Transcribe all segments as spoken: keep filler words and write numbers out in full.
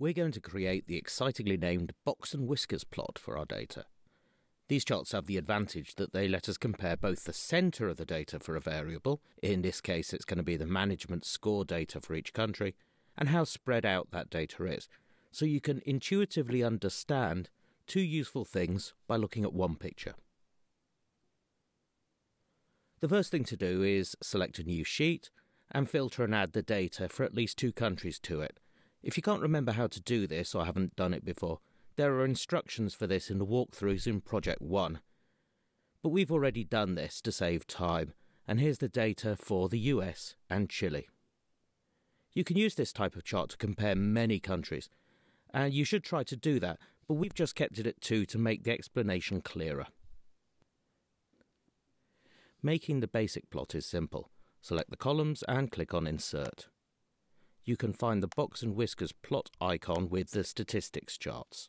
we're going to create the excitingly named Box and Whiskers Plot for our data. These charts have the advantage that they let us compare both the centre of the data for a variable, in this case it's going to be the management score data for each country, and how spread out that data is, so you can intuitively understand two useful things by looking at one picture. The first thing to do is select a new sheet and filter and add the data for at least two countries to it. If you can't remember how to do this or haven't done it before, there are instructions for this in the walkthroughs in Project one. But we've already done this to save time, and here's the data for the U S and Chile. You can use this type of chart to compare many countries, and you should try to do that, but we've just kept it at two to make the explanation clearer. Making the basic plot is simple. Select the columns and click on Insert. You can find the Box and Whiskers Plot icon with the statistics charts.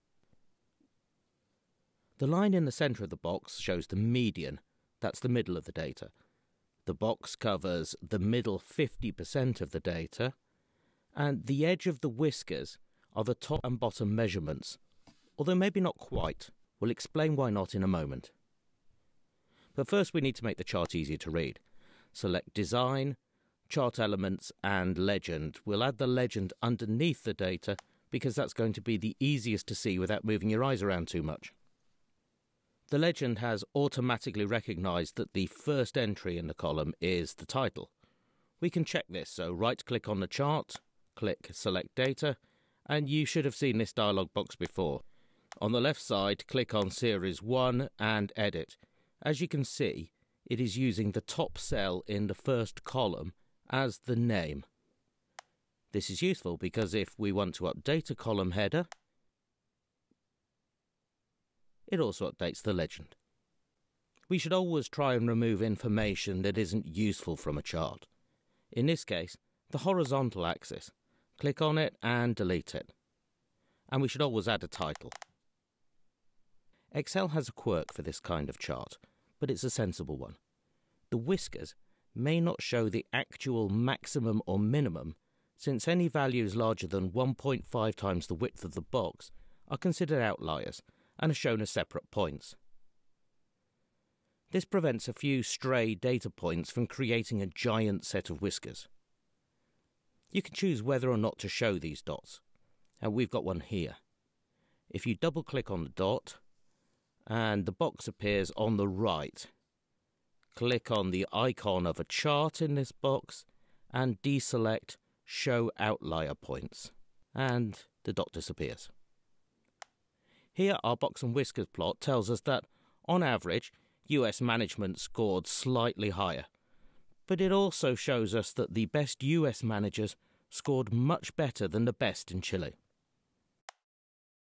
The line in the centre of the box shows the median, that's the middle of the data. The box covers the middle fifty percent of the data, and the edge of the whiskers are the top and bottom measurements, although maybe not quite. We'll explain why not in a moment. But first we need to make the chart easier to read. Select Design, Chart Elements and Legend. We'll add the legend underneath the data because that's going to be the easiest to see without moving your eyes around too much. The legend has automatically recognised that the first entry in the column is the title. We can check this, so right-click on the chart, click Select Data, and you should have seen this dialog box before. On the left side, click on Series one and Edit. As you can see, it is using the top cell in the first column as the name. This is useful because if we want to update a column header, it also updates the legend. We should always try and remove information that isn't useful from a chart. In this case, the horizontal axis. Click on it and delete it. And we should always add a title. Excel has a quirk for this kind of chart, but it's a sensible one. The whiskers may not show the actual maximum or minimum, since any values larger than one point five times the width of the box are considered outliers and are shown as separate points. This prevents a few stray data points from creating a giant set of whiskers. You can choose whether or not to show these dots, and we've got one here. If you double-click on the dot, and the box appears on the right, click on the icon of a chart in this box and deselect Show Outlier Points, and the dot disappears. Here our Box and Whiskers plot tells us that, on average, U S management scored slightly higher, but it also shows us that the best U S managers scored much better than the best in Chile.